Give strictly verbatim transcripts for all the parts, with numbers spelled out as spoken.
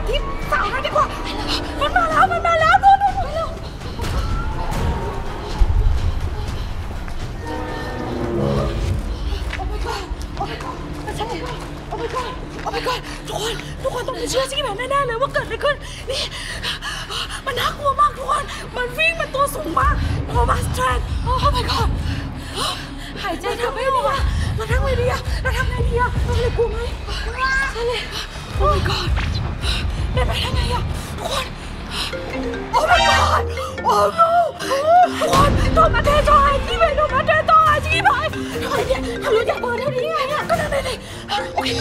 ที่เสาหน่อยดีกว่ามันมาแล้วมันมาแล้วนู่นนู่นไปเร็วโอ้ my god โอ้ my god มันฉันเห็นโอ้ my god โอ้ my god ทุกคนทุกคนต้องไม่เชื่อชิคกี้พายแน่ๆเลยว่าเกิดอะไรขึ้นนี่มันน่ากลัวมากทุกคนมันวิ่งมันตัวสูงมากโทมัสแทรนโอ้ my god หายใจทำไม่ดีอะเราทำไงดีอะเราทำไงดีอะเราเลยกลัวไหมใช่เลยโอ้ my god ได้ไปทำไงอะทุกคนโอ้ my god โอ้ no ทุกคนโทมัสแทรนจอยที่ไปโทมัสแทรนจอยชิคกี้พายทำไมเนี่ยทำรู้จักเบอร์เท่านี้ไงอะก็นั่นเลยโอเค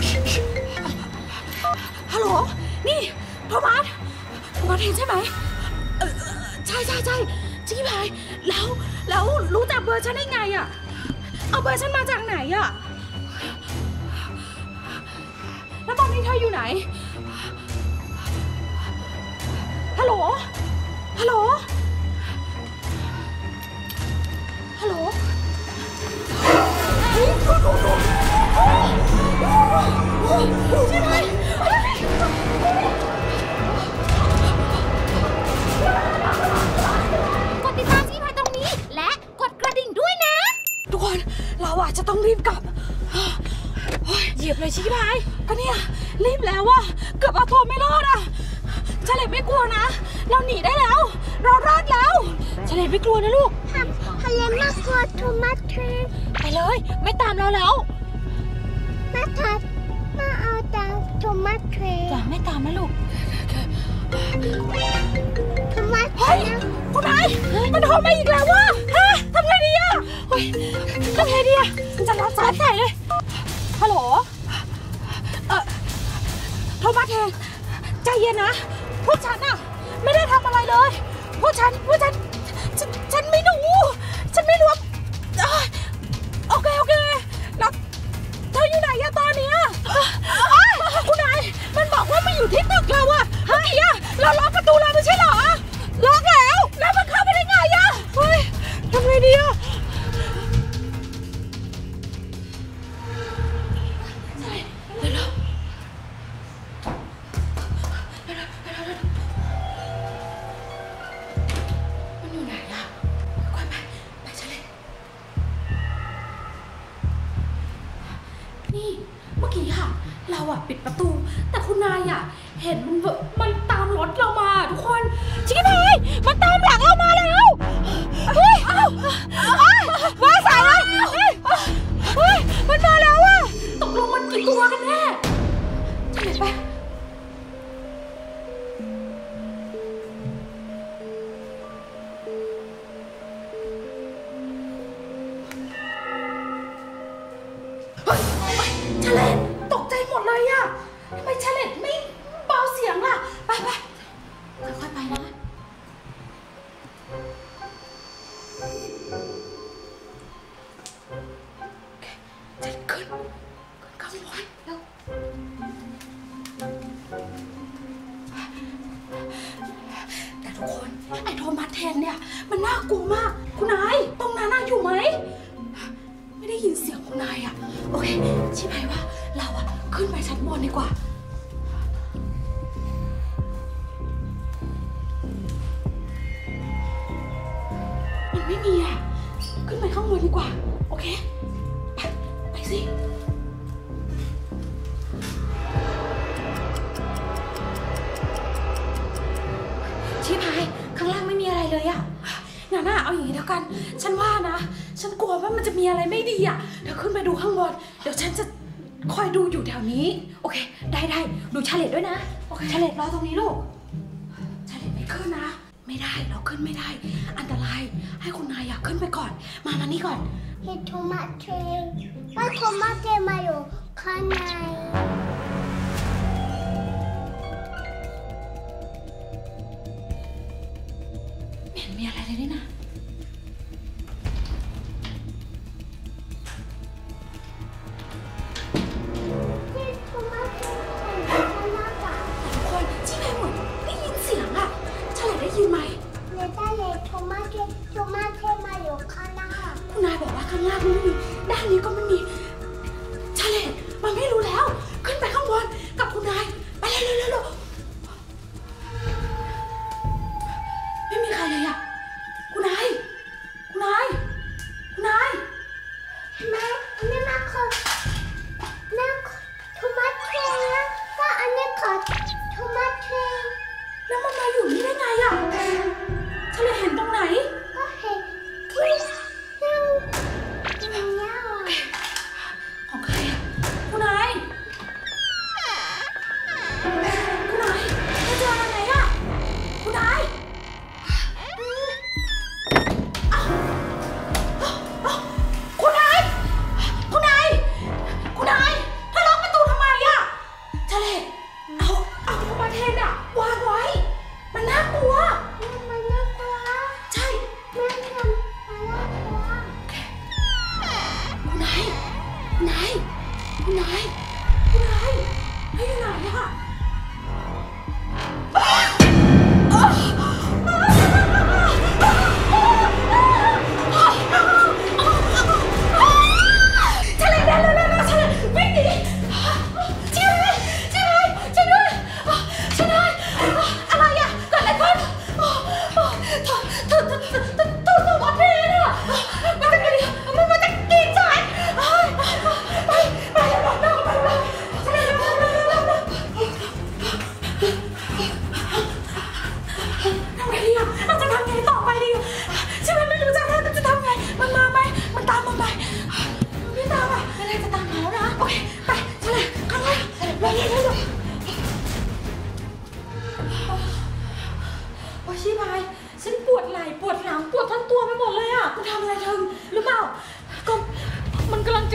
ฮัลโหลนี่โทมัสโทมัสเห็นใช่ไหมเออใช่ใช่ใช่ชิคกี้พายแล้วแล้วรู้จักเบอร์ฉันได้ไงอะเอาเบอร์ฉันมาจากไหนอะแล้วตอนนี้เธออยู่ไหนฮัลโหลฮัลโหลฮัลโหลใช่ไหมกดติดตามชิคกี้พายตรงนี้และกดกระดิ่งด้วยนะทุกคนเราอาจจะต้องรีบกลับเหยียบเลยชิคกี้พายก็เนี่ยรีบแล้วว่ะเกือบเอาตัวไม่รอดอ่ะเฉลยไม่กลัวนะเราหนีได้แล้วเรารอดแล้วเฉลยไม่กลัวนะลูกทะเลมากกว่าโทมัสเทรนไปเลยไม่ตามเราแล้วมาทัดมาเอาตามโทมัสเทรนจะไม่ตามนะลูกโทมัสเฮ้ยคุณนายมันโทรมาอีกแล้วว่ะฮะทำไงดีอ่ะเฮ้ยทำไงดีอ่ะจะรับสายใส่เลยฮัลโหลเออโทมัสเทรนใจเย็นนะพวกฉันอะไม่ได้ทำอะไรเลยพวกฉันพวกฉันฉันฉันไม่รู้ฉันไม่รู้โอเคโอเคแล้วเธออยู่ไหนอะตอนนี้คุณนายมันบอกว่ามันอยู่ที่ตึกเราอะเมื่อกี้อะเราล็อกประตูเราไม่ใช่เหรอล็อกแล้วแล้วมันเข้าไปได้ไงอะเฮ้ยทำไงดีอะปิดประตูแต่คุณนายอ่ะเห็นมันมันตามรถเรามาทุกคนชิคกี้พายมันตามหลังเรามาแล้วเฮ้ยว่าสายเลยเฮ้ยมันมาแล้วอ่ะตกลงมันกี่ตัวกันแน่ใช่ไหมเฉลยตกใจหมดเลยอะทำไมเฉลยไม่เบาเสียงล่ะไปไปค่อยๆไปนะจะขึ้นขึ้นข้างบนแล้วแต่ทุกคนไอ้โทมัสแทนเนี่ยมันน่ากลัวมากคุณนายตรงนั้นน่าอยู่ไหมไม่ได้ยินเสียงคุณนายอะโอเคชิบหายว่าเราอะขึ้นไปชั้นบนดีกว่ามันไม่มีอะขึ้นไปข้างบนดีกว่าโอเคไปไปสิชิบหายข้างล่างไม่มีอะไรเลยอะงั้นน่ะเอาอย่างนี้แล้วกันฉันว่านะฉันกลัวว่ามันจะมีอะไรไม่ดีอ่ะเดี๋ยวขึ้นไปดูข้างบนเดี๋ยวฉันจะคอยดูอยู่แถวนี้โอเคได้ได้ดูเฉลยด้วยนะโอเคเฉลยรอตรงนี้ลูกเฉลยไม่ขึ้นนะไม่ได้เราขึ้นไม่ได้อันตรายให้คุณนายอยากขึ้นไปก่อนมามานี่ก่อนเห็นโทมัสเทรนว่าโทมัสเทรนมาอยู่ข้างในไม่เห็นมีอะไรเลยนี่นะยินไหมเรียนได้เลยโทมัสเทนโทมัสเทนมาอยู่ข้างหน้าคุณนายบอกว่าข้างล่างไม่มีด้านนี้ก็ไม่มีเฉลยมันไม่รู้แล้วขึ้นไปข้างบนกับคุณนายไปเร็วๆ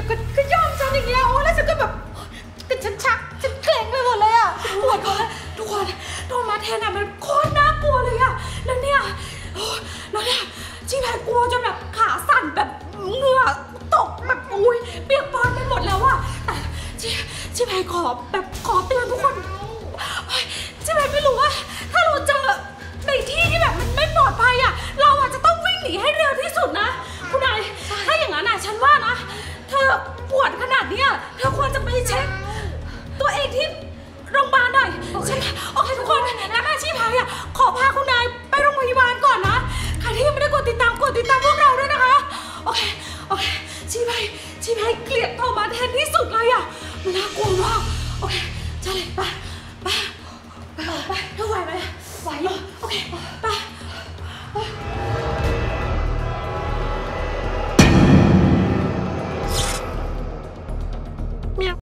ก็ก็ย่อมฉันอย่างเงี้ยโอ้แล้วฉันก็แบบก็ฉันชักฉันเกร็งไปหมดเลยอ่ะปวดก่อนทุกคนโทมัสแทนอ่ะมันโคตรน่ากลัวเลยอ่ะแล้วเนี่ยโอ้แล้วเนี่ยชีแพรกลัวจนแบบขาสั่นแบบเหงื่อตกแบบอุ้ยเปียกปอนไปหมดแล้วอ่ะแต่ชีชีแพรขอแบบขอเตือนทุกคนชีแพรไม่รู้ว่าถ้าเราเจอในที่ที่แบบมันไม่ปลอดภัยอ่ะเราอาจจะต้องวิ่งหนีให้เร็วที่สุดนะคุณนายถ้าอย่างนั้นอ่ะฉันว่านะเธอปวดขนาดเนี้ยเธอควรจะไปเช็คตัวเองที่โรงพยาบาลหน่อยใช่ไหมโอเคทุกคนแล้วอาชีพพายอ่ะขอพาคุณนายไปโรงพยาบาลก่อนนะใครที่ยังไม่ได้กดติดตามกดติดตามพวกเราด้วยนะคะโอเคโอเคชีพายชีพายเกลียดโทมัสแทนที่สุดเลยอ่ะมันน่ากลัวมากโอเคใช่เลยไปไปไปไปเธอไหวไหมไหวอยู่โอเค